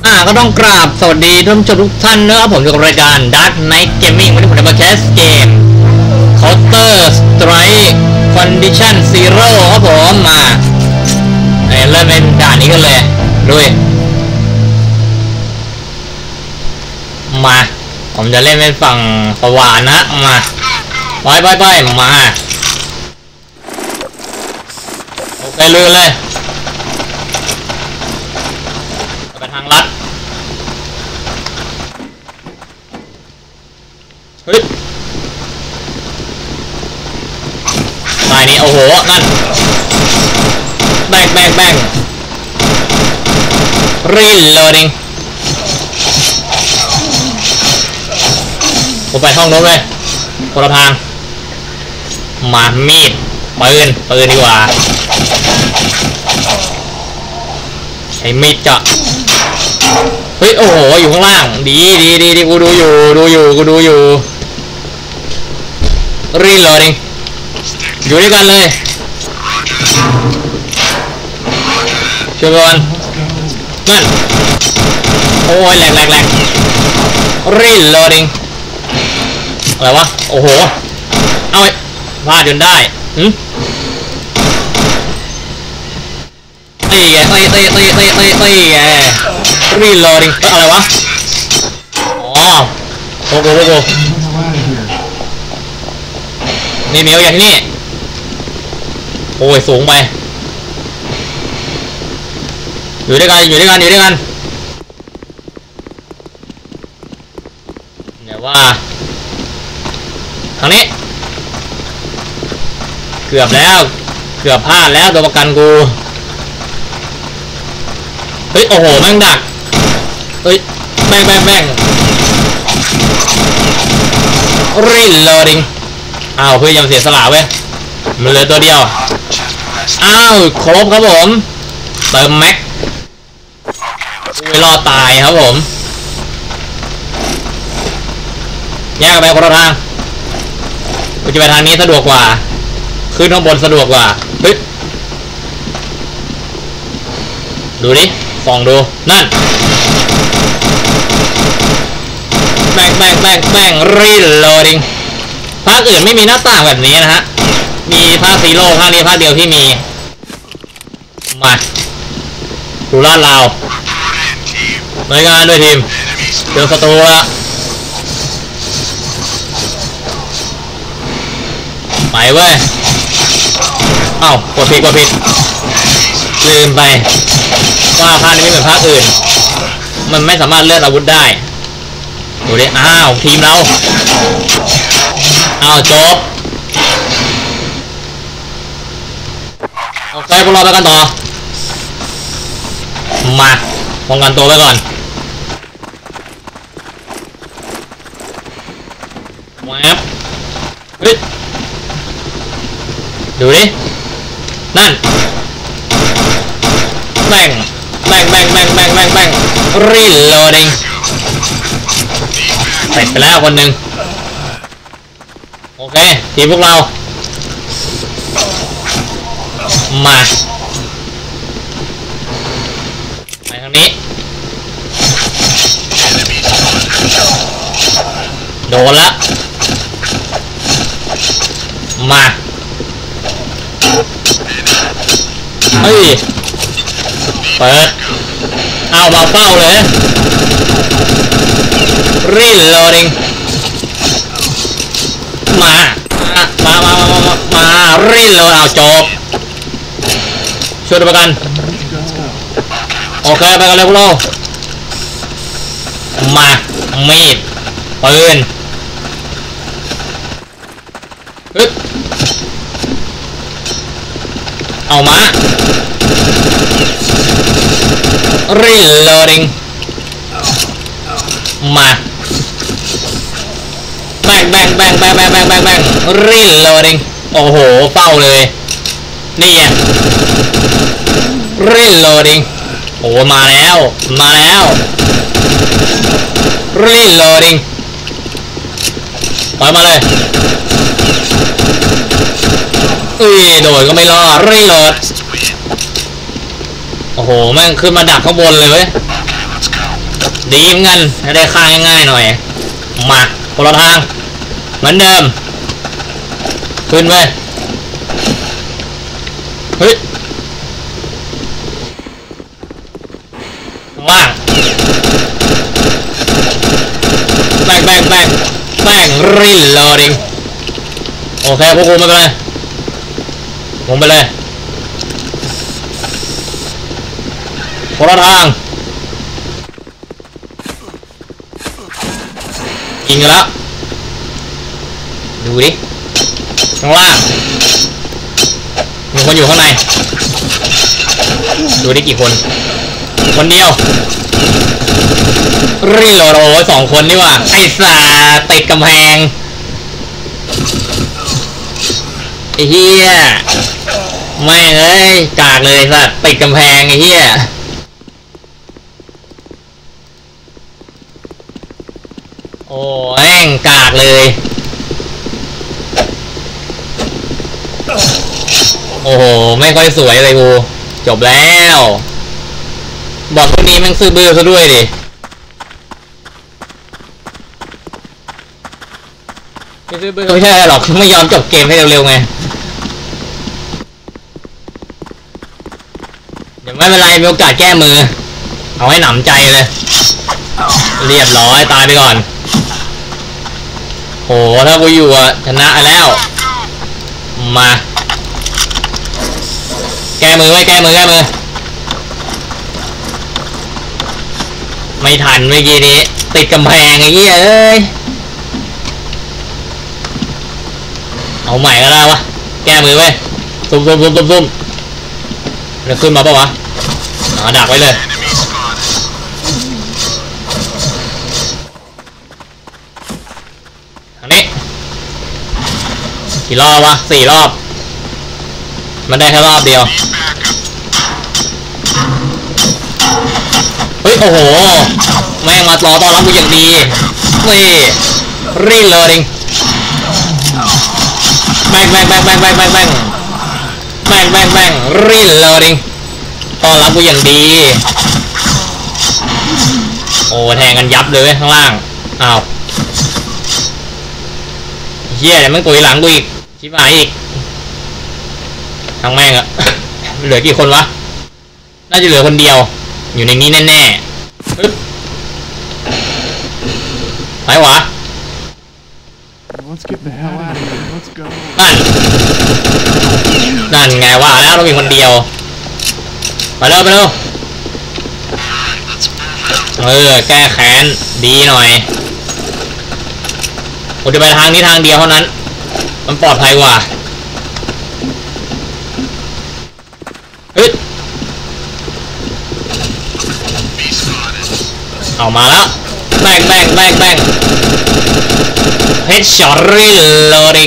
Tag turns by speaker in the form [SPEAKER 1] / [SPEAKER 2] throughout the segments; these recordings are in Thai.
[SPEAKER 1] ก็ต้องกราบสวัสดีท่านผู้ชมทุกท่านนะครับผมอยู่กับรายการ Dark Knight Gaming วันนี้ผมจะมาแคสเกม Counter Strike Condition Zero ครับผมมาเริ่มเป็นด่านนี้กันเลยด้วยมาผมจะเล่นเป็นฝั่งสว่านนะมาไปมาโอเคเลยไปทางลัดเฮ้ยตายนี้โอ้โหนั่นแบงรีโหลดดิ้งผมไปห้องโน้นเลยคนละทางมามีดปืนดีกว่าใช้มีดเจาะเฮ้ยโอ้โหอยู่ข้างล่างดีกูดูอยู่รีโหลดดิ้งอยู่ด้วยกันเลยช่วยกันนั่นโอ้ยแหลกรีโหลดดิ้งอะไรวะโอ้โหเอาไอ้พลาดจนได้ตีแกรีโหลดดิ้งอะไรวะอ๋อโอ้โหนี่เหมียวอย่างนี้โอ้ยสูงไปอยู่ด้วยกันเดี๋ยวว่าทางนี้เกือบพลาดแล้วตัวประกันกูเฮ้ยโอ้โหแม่งดักเฮ้ยแม่งรีโหลดดิ้งอ้าวเพื่อยังเสียสละเว้ยมันเหลือตัวเดียวอ้าวครบครับผมเติมแม็กไม่รอตายครับผมแยกกันไปคนละทางกูจะไปทางนี้สะดวกกว่าขึ้นข้างบนสะดวกกว่าเฮ้ยดูดิส่องดูนั่นแบ่งรีโหลดดิ้งภาคอื่นไม่มีหน้าต่างแบบนี้นะฮะมีภาคซีโร่ภาคนี้ภาคเดียวที่มีมาดูลาดราวหน่วยงานด้วยทีมเจอศัตรูละไปเว้ยอ้าวกดผิดลืมไปว่าภาคนี้ไม่เหมือนภาคอื่นมันไม่สามารถเลื่อนอาวุธได้ดูดิอ้าวทีมเราอ้าวจบโอเคพวกเราไปกันต่อมาป้องกันตัวไว้ก่อนแวบเฮ้ยดูดินั่นแบ่งรีโหลดดิ้งเสร็จไปแล้วคนหนึ่งโอเคทีมพวกเรามาไปทางนี้โดนละมาเฮ้ยเปิดเอามาเป้าเลยรีโหลดดิ้งมารีโหลดเอาจบช่วยประกันโอเคไปกันเลยพวกเรามามีดปืนฮึบเอามารีโหลดดิ้งมาแบ่งรีโหลดดิ้งโอ้โหเป้าเลยนี่ไงรีโหลดดิ้งโอ้มาแล้วรีโหลดดิ้งปล่อยมาเลยโดดก็ไม่รอดรีโหลดโอ้โหแม่งขึ้นมาดักข้างบนเลยเว้ยดีเหมือนกันได้ข้างง่ายๆหน่อยมาคนละทางเหมือนเดิมขึ้นไปเฮ้ยข้างล่างแบ่งรีโหลดดิ้งโอเคพวกกูไม่เป็นไรลงไปเลยคนละทางยิงกันแล้วดูดิข้างล่างมีคนอยู่ข้างในดูได้กี่คนคนเดียวรีโหลดโอ้2 คนนี่ว่ะไอ้สัสติดกำแพงไอ้เหี้ยไม่เลยกากเลยสัสติดกำแพงไอ้เหี้ยโอ้แม่งกากเลยโอ้โหไม่ค่อยสวยเลยกูจบแล้วบอกพวกนี้แม่งซื้อบื้อซะด้วยดิไม่ซื้อบื้อไม่ใช่หรอกไม่ยอมจบเกมให้เร็วๆไงเดี๋ยวไม่เป็นไรมีโอกาสแก้มือเอาให้หนำใจเลยเรียบร้อยตายไปก่อนโหถ้ากูอยู่อะชนะแล้วมาแก้มือไว้แก้มือไม่ทันเมื่อกี้นี้ติดกำแพงไอ้เหี้ยเอ้ยเอาใหม่ก็ได้วะแก้มือไว้ซุ่มเดี๋ยวขึ้นมาปะวะดักไว้เลยทางนี้กี่รอบวะ4 รอบมันได้แค่รอบเดียวเฮ้ยโอ้โหแม่งมารอต้อนรับกูอย่างดีนี่รีโหลดดิ้งแบ่งรีโหลดดิ้งต้อนรับกูอย่างดีโอ้แทงกันยับเลยข้างล่างอ้าวเฮียเดี๋ยวมันกุยหลังกูอีกชิบหายอีกทั้งแม่งอะเหลือกี่คนวะน่าจะเหลือคนเดียวอยู่ในนี้แน่ๆปึ๊บไปวะนั่นไงว่าแล้วเรามีคนเดียวไปเร็วแก้แค้นดีหน่อยกูจะไปทางนี้ทางเดียวเท่านั้นมันปลอดภัยกว่าเฮ้ยเอามาแล้วแบ่งเฮดช็อตรีโหลดดิ้ง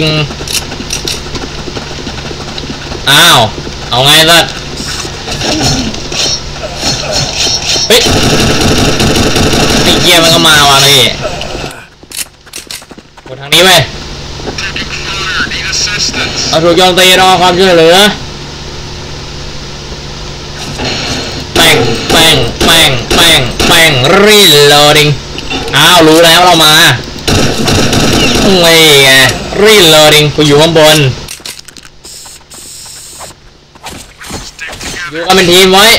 [SPEAKER 1] อ้าวเอาไงล่ะเฮ้ยไอ้เกียร์มันก็มาว่ะพี่กดทางนี้ไปเอาถูกโจมตีรอความช่วยเหลือแป้งรีโหลดดิ้งอ้าวรู้แล้วเรามาไม่ไงรีโหลดดิ้งกูอยู่ข้างบนอยู่กันเป็นทีมไว้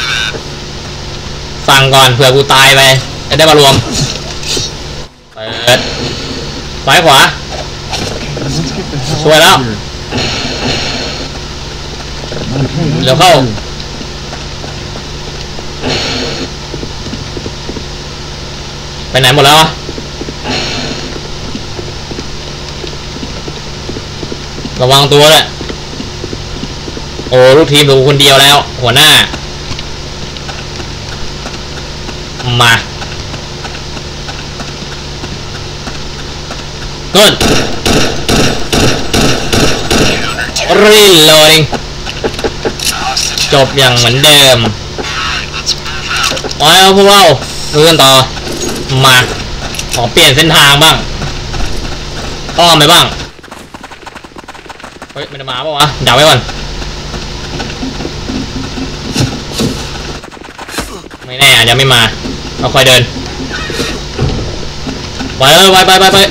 [SPEAKER 1] สั่งก่อนเผื่อกูตายไปจะได้มารวมเปิดซ้ายขวาช่วยแล้วเร็วเข้าไปไหนหมดแล้ววะระวังตัวเลยโอ้ลูกทีมดูคนเดียวแล้วหัวหน้ามาต้นรีโหลดดิ้งจบอย่างเหมือนเดิมเอาพวกเราดูกันต่อมาขอเปลี่ยนเส้นทางบ้างอ้อมไปบ้างเฮ้ยมันจะมาป่าวะดักไว้ก่อนไม่แน่อาจจะไม่มาเราค่อยเดินไปเลยไปแบง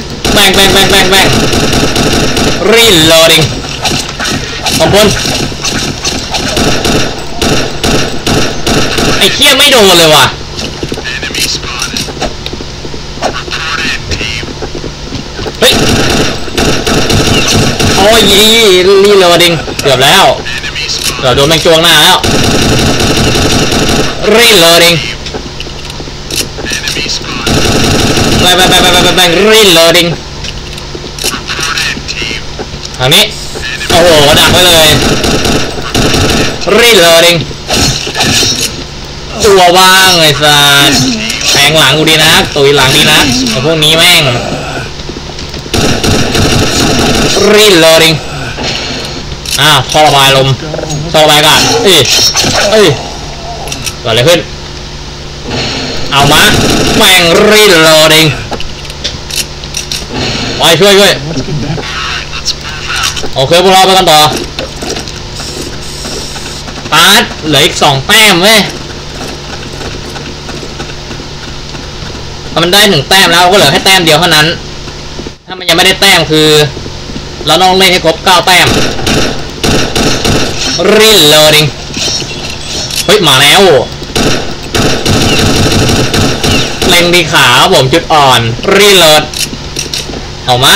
[SPEAKER 1] รีโหลดดิ้งขอบคุณไอ้เหี้ยไม่โดนเลยว่ะเฮ้ยโอ้ยรีโหลดดิ้งเกือบแล้วเกือบโดนแมงจวงหน้าแล้วรีโหลดดิ้งแบงรีโหลดดิ้งทางนี้โอ้โหดักไว้เลยรีโหลดดิ้งตัวว่างไอ้สัสแทงหลังกูดีนะตุยหลังดีนะไอ้พวกนี้แม่งรีโหลดดิ้งท่อระบายลมท่อระบายอากาศเอ้ยเกิดอะไรขึ้นเอามาแม่งรีโหลดดิ้งไปช่วยโอเคพวกเราไปกันต่อปาร์ตเหลืออีก2 แต้มเว้ยมันได้1 แต้มแล้วก็เหลือแค่แต้มเดียวเท่านั้นถ้ามันยังไม่ได้แต้มคือเราต้องเล่นให้ครบ9 แต้มรีโหลดดิ้งเฮ้ยมาแล้วเล็งที่ขาผมจุดอ่อนรีโหลดเอามา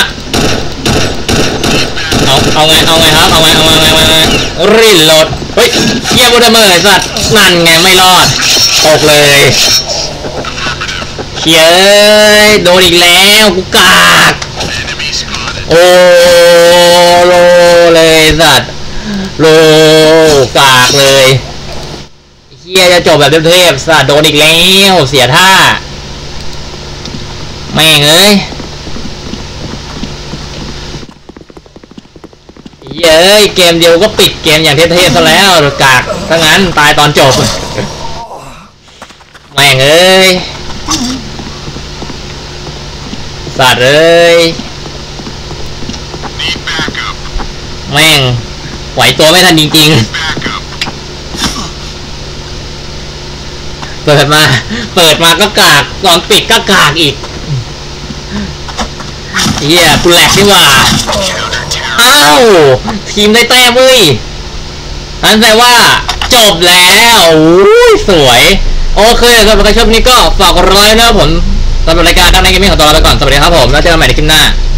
[SPEAKER 1] เอาไงครับเอาไงรีโหลดเฮ้ยเยี่ยมดเมอร์สัตว์นั่นไงไม่รอดตกเลยเฮ้ยโดนอีกแล้วกูกากโอ้โลเลยสัตว์โลกากเลยเฮียจะจบแบบเทพๆสัตว์โดนอีกแล้วเสียท่าแม่งเอ้ยเย้ยเกมเดียวก็ปิดเกมอย่างเท่ๆซะแล้วกากถ้างั้นตายตอนจบแม่งเอ้ยสัตว์เอ้ยแม่งไหวตัวไม่ทันจริงๆเปิดมาก็กากตอนปิดก็กากอีกเฮียกูแหลกนี่หว่าอ้าวทีมได้แต้มเว้ยนั่นแปลว่าจบแล้วสวยโอเคสำหรับการชมนี้ก็ฝากกดไลค์นะครับผมสำหรับรายการด้านในเกมมิ่งของตัวเราไปก่อนสวัสดีครับผมแล้วเจอกันใหม่ในคลิปหน้า